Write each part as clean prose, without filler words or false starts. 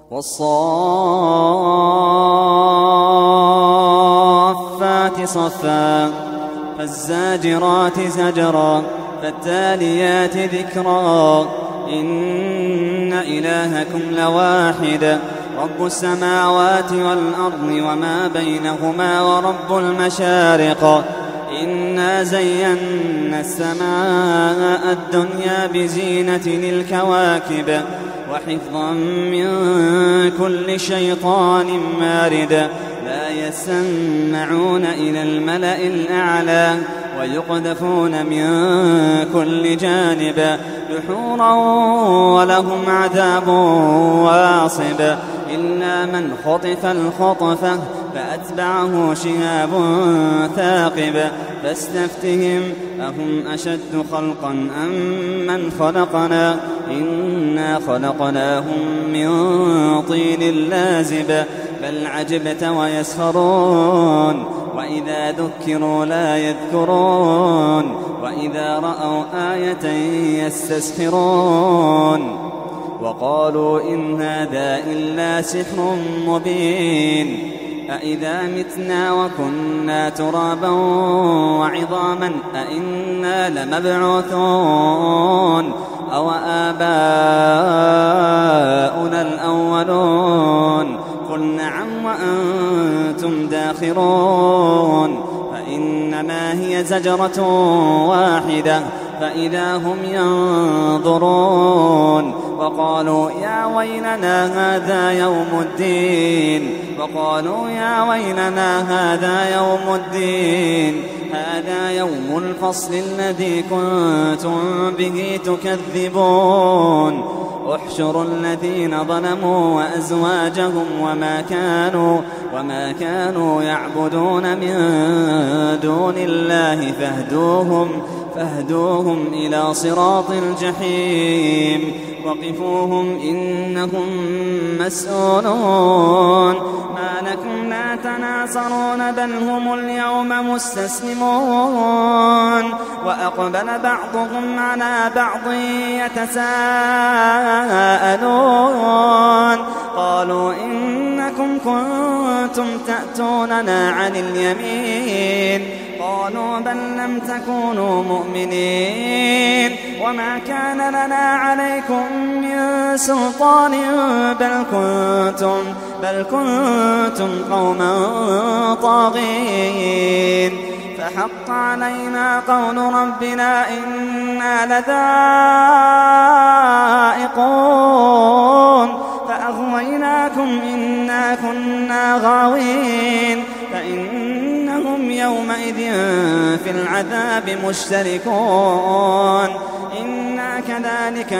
والصافات صفا فالزاجرات زجرا فالتاليات ذكرا إن إلهكم لواحد رب السماوات والأرض وما بينهما ورب المشارق إنا زينا السماء الدنيا بزينة الكواكب وحفظا من كل شيطان مارد لا يسمعون إلى الملأ الأعلى ويقذفون من كل جانب دحورا ولهم عذاب واصب إلا من خطف الخطفة فأتبعه شهاب ثاقب فاستفتهم أهم أشد خلقا أم من خلقنا إنا خلقناهم من طين لازب بل عجبت ويسخرون وإذا ذكروا لا يذكرون وإذا رأوا آية يستسخرون وقالوا إن هذا إلا سحر مبين أإذا متنا وكنا ترابا وعظاما أإنا لمبعوثون أو آباؤنا الأولون قل نعم وأنتم داخرون فإنما هي زجرة واحدة فإذا هم ينظرون وقالوا يا ويلنا هذا يوم الدين وقالوا يا ويلنا هذا يوم الدين هذا يوم الفصل الذي كنتم به تكذبون احشروا الذين ظلموا وأزواجهم وما كانوا يعبدون من دون الله فاهدوهم إلى صراط الجحيم وقفوهم إنهم مسؤولون ما لكم لا تناصرون بل هم اليوم مستسلمون وأقبل بعضهم على بعض يتساءلون قالوا إنكم كنتم تأتوننا عن اليمين قالوا بل لم تكونوا مؤمنين وما كان لنا عليكم من سلطان بل كنتم قوما طاغين فحق علينا قول ربنا إنا لذائقون فأغويناكم إنا كنا غاوين فإنهم يومئذ في العذاب مشتركون إنا كذلك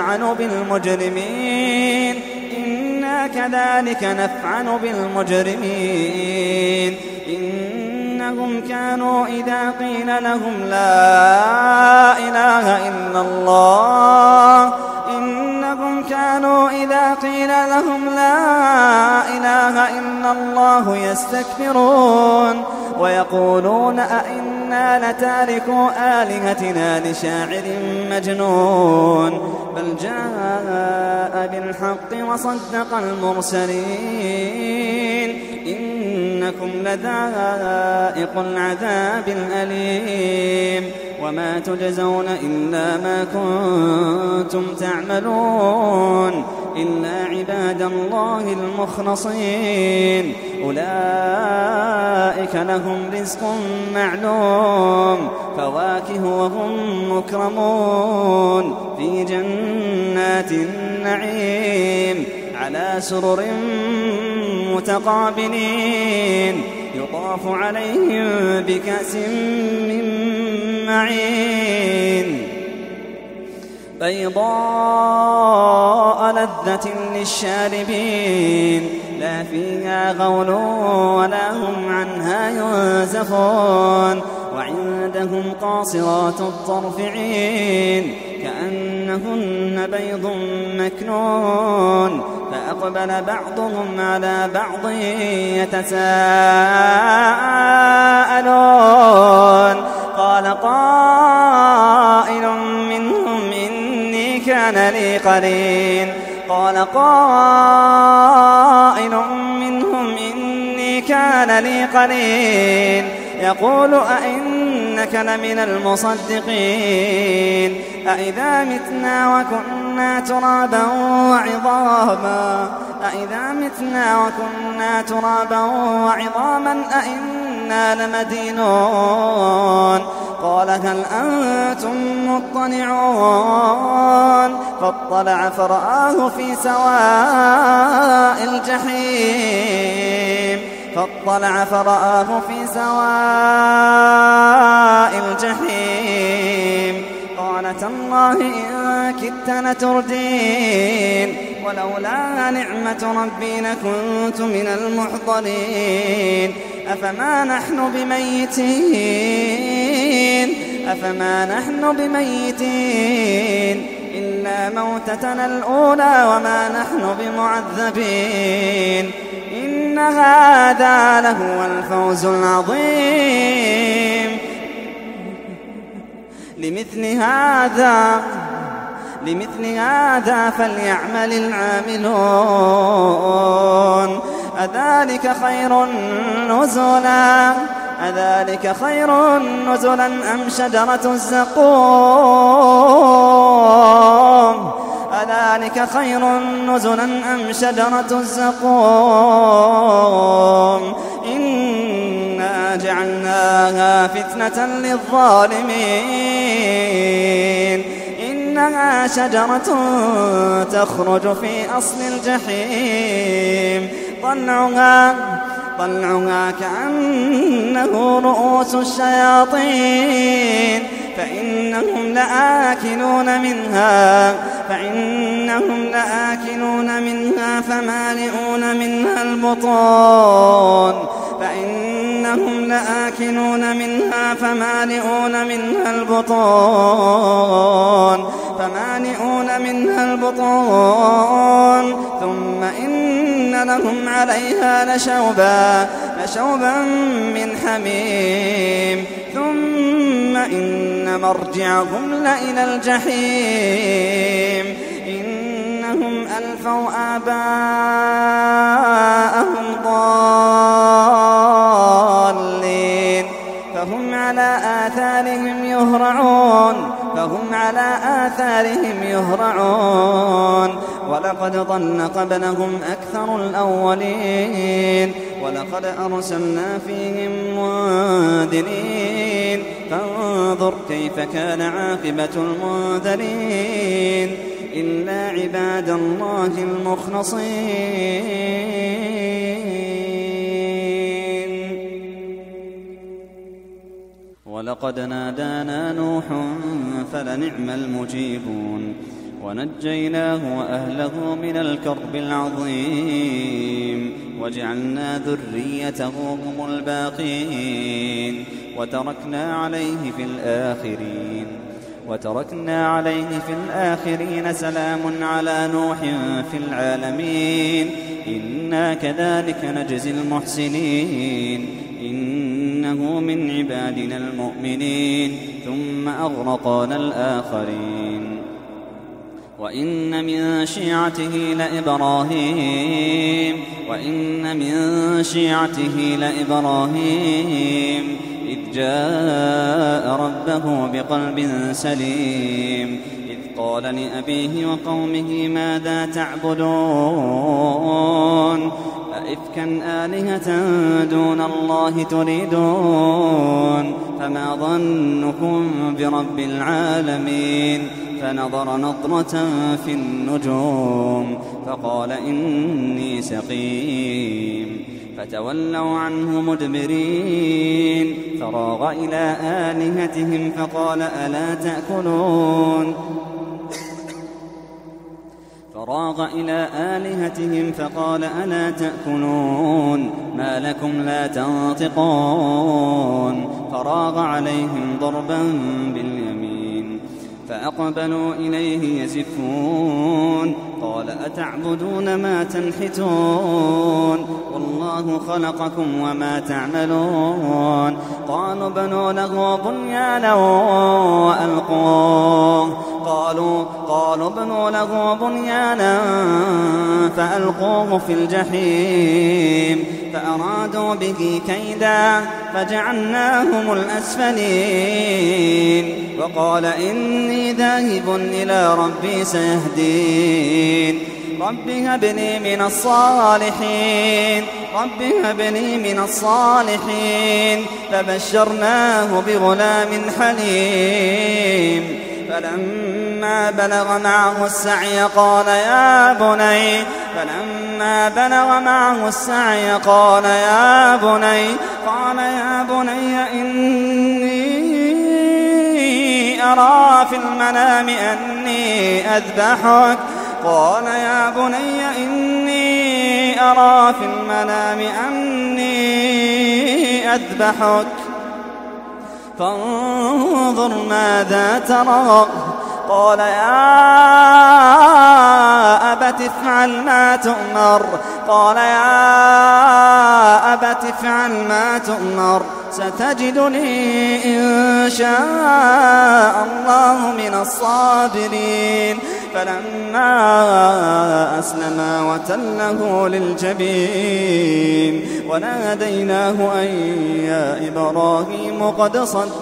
نفعل بالمجرمين إنهم كانوا إذا قيل لهم لا إله إلا الله يستكبرون ويقولون أئنا لتاركو آلهتنا لشاعر مجنون بل جاء بالحق وصدق المرسلين إنكم لذائق العذاب الأليم وما تجزون إلا ما كنتم تعملون إلا عباد الله المخلصين أولئك لهم رزق معلوم فواكه وهم مكرمون في جنات النعيم على سرر متقابلين يطاف عليهم بكأس من معين بيضاء لذة للشاربين لا فيها غول ولا هم عنها ينزفون وعندهم قاصرات الطرف عين كأنهن بيض مكنون فأقبل بعضهم على بعض يتساءلون قال قائل منهم إني كان لي قرين قال قائل منهم إني كان لي قرين يقول أئنك لمن المصدقين أئذا متنا وكنا ترابا وعظاما أئنا لمدينون قال هل أنتم مطلعون فاطلع فرآه في سواء الجحيم قال تالله إن كدت لتردين ولولا نعمة ربي لكنت من المحضرين أفما نحن بميتين إلا موتتنا الأولى وما نحن بمعذبين إن هذا لهو الفوز العظيم لمثل هذا فليعمل العاملون أذلك خير نزلا أم شجرة الزقوم إنا جعلناها فتنة للظالمين إنها شجرة تخرج في أصل الجحيم طلعها كأنه رؤوس الشياطين فإنهم لآكلون منها فمالئون منها البطون ثم إن لهم عليها لشوبا من حميم ثم إن مرجعهم لإلى الجحيم إنهم ألفوا آباءهم ضالين فهم على آثارهم يهرعون ولقد ضل قبلهم أكثر الأولين ولقد أرسلنا فيهم منذرين فانظر كيف كان عاقبة المنذرين إلا عباد الله المخلصين ولقد نادانا نوح فلنعم المجيبون ونجيناه وأهله من الكرب العظيم وجعلنا ذريته هم الباقين وتركنا عليه في الآخرين سلام على نوح في العالمين إنا كذلك نجزي المحسنين إنه من عبادنا المؤمنين ثم أغرقنا الآخرين وإن من شيعته لإبراهيم إذ جاء ربه بقلب سليم إذ قال لأبيه وقومه ماذا تعبدون أئفكا آلهة دون الله تريدون فما ظنكم برب العالمين فنظر نظرة في النجوم فقال إني سقيم فتولوا عنه مدبرين فراغ إلى آلهتهم فقال ألا تأكلون ما لكم لا تنطقون فراغ عليهم ضربا باليمين فأقبلوا إليه يزفون قال أتعبدون ما تنحتون والله خلقكم وما تعملون قالوا بنوا له بنيانا وألقوه قالوا ابنوا له بنيانا فألقوه في الجحيم فأرادوا به كيدا فجعلناهم الأسفلين وقال إني ذاهب إلى ربي سيهدين رب هب لي من الصالحين فبشرناه بغلام حليم فلما بلغ معه السعي قال يا بني إني أرى في المنام أني أذبحك فانظر ماذا ترى قال يا أبت افعل ما تؤمر ستجدني إن شاء الله من الصابرين فلما أسلما وتله للجبين وناديناه أن يا إبراهيم قد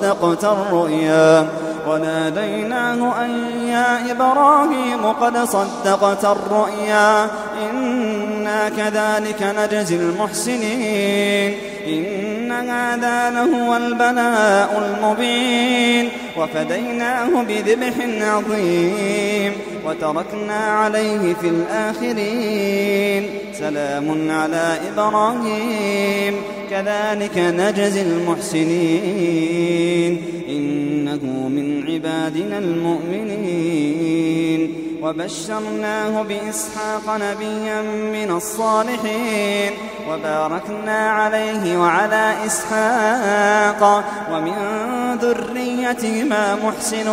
صدقت الرؤيا إنا كذلك نجزي المحسنين إن هذا لهو البلاء المبين وفديناه بذبح عظيم وتركنا عليه في الآخرين سلام على إبراهيم كذلك نجزي المحسنين إنه من عبادنا المؤمنين وبشرناه بإسحاق نبيا من الصالحين وباركنا عليه وعلى إسحاق ومن ذريتهما محسن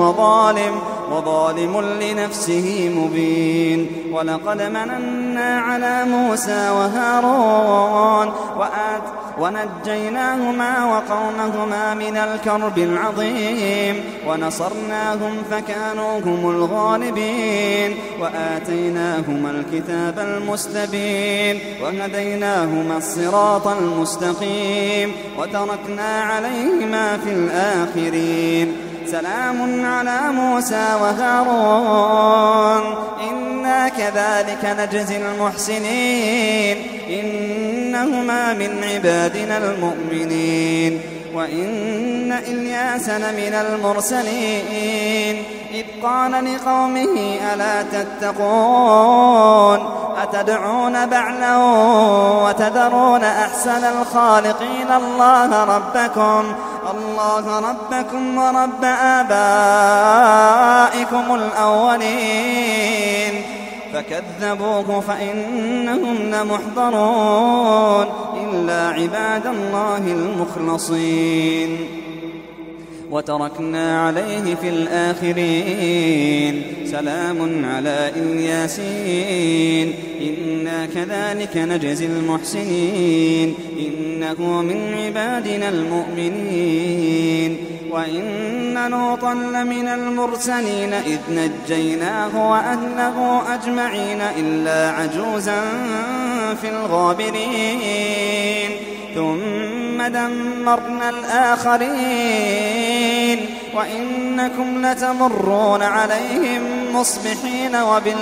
وظالم لنفسه مبين ولقد مننا على موسى وهارون ونجيناهما وقومهما من الكرب العظيم ونصرناهم فكانوا هم الغالبين وآتيناهما الكتاب المستبين وهديناهما الصراط المستقيم وتركنا عليهما في الآخرين سلام على موسى وهارون إنا كذلك نجزي المحسنين إنهما من عبادنا المؤمنين وإن إلياس لمن المرسلين إذ قال لقومه ألا تتقون أتدعون بعلا وتذرون أحسن الخالقين الله ربكم ورب آبائكم الأولين فكذبوه فإنهم لمحضرون إلا عباد الله المخلصين وتركنا عليه في الآخرين سلام على الياسين إنا كذلك نجزي المحسنين إنه من عبادنا المؤمنين وإن لوطا لمن المرسلين إذ نجيناه وأهله أجمعين إلا عجوزا في الغابرين ثم دمرنا الآخرين وإنكم لتمرون عليهم مصبحين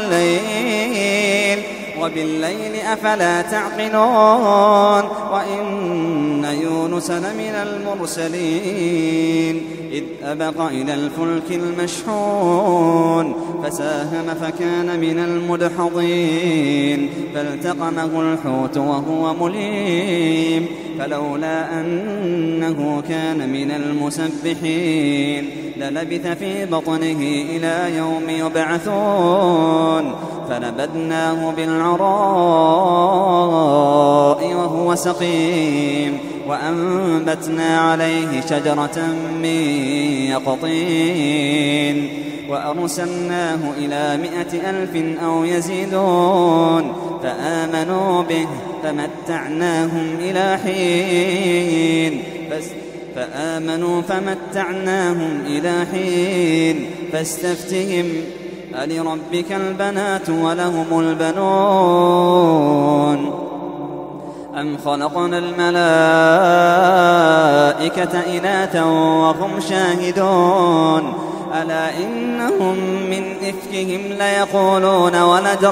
وبالليل أفلا تعقلون وإن يونس لمن المرسلين إذ أبق إلى الفلك المشحون فساهم فكان من المدحضين فالتقمه الحوت وهو مليم فلولا أنه كان من المسبحين للبث في بطنه إلى يوم يبعثون فنبذناه بالعراء وهو سقيم وأنبتنا عليه شجرة من يقطين وأرسلناه إلى 100,000 أو يزيدون فآمنوا به فمتعناهم إلى حين فآمنوا فمتعناهم إلى حين فاستفتهم ألربك البنات ولهم البنون أم خلقنا الملائكة إناثا وهم شاهدون ألا إنهم من إفكهم ليقولون ولد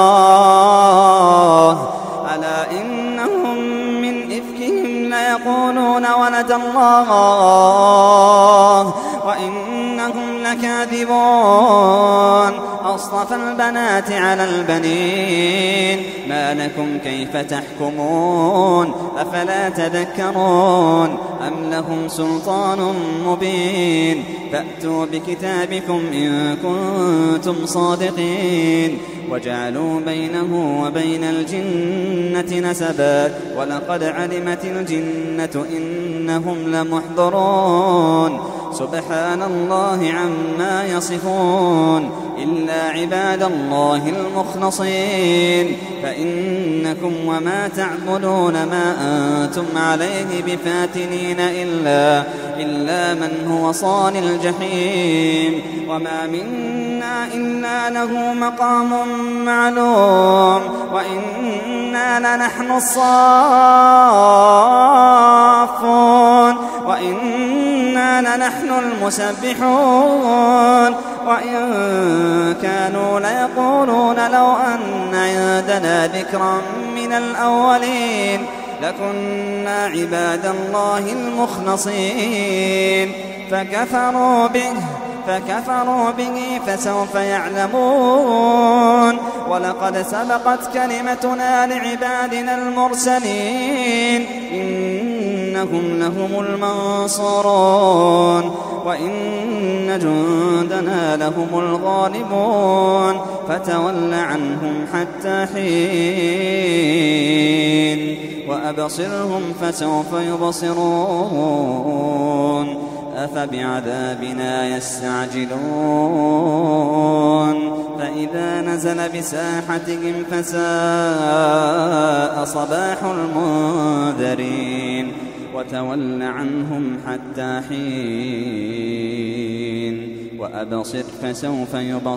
الله ألا إنهم من إفكهم ليقولون ولد الله وإنهم لكاذبون أصطفى البنات على البنين ما لكم كيف تحكمون أفلا تذكرون أم لهم سلطان مبين فأتوا بكتابكم إن كنتم صادقين وجعلوا بينه وبين الجنة نسبا ولقد علمت الجنة إنهم لمحضرون سبحان الله عما يصفون إلا عباد الله المخلصين فإنكم وما تعبدون ما أنتم عليه بفاتنين إلا من هو صال الجحيم وما منا إلا له مقام معلوم وإنا لنحن الصافون وإنا لنحن المسبحون وإن كانوا ليقولون لو أن عندنا ذكرا من الأولين لكنا عباد الله المخلصين فكفروا به فسوف يعلمون ولقد سبقت كلمتنا لعبادنا المرسلين إنهم لهم المنصورون وإن جندنا لهم الغالبون فتول عنهم حتى حين وأبصرهم فسوف يبصرون أفبعذابنا يستعجلون فإذا نزل بساحتهم فساء صباح المنذرين وتول عنهم حتى حين وأبصر فسوف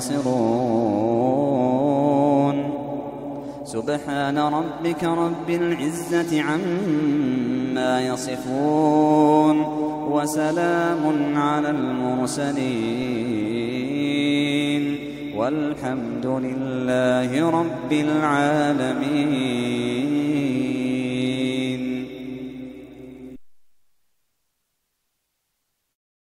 يبصرون سبحان ربك رب العزة عما يصفون وسلام على المرسلين والحمد لله رب العالمين.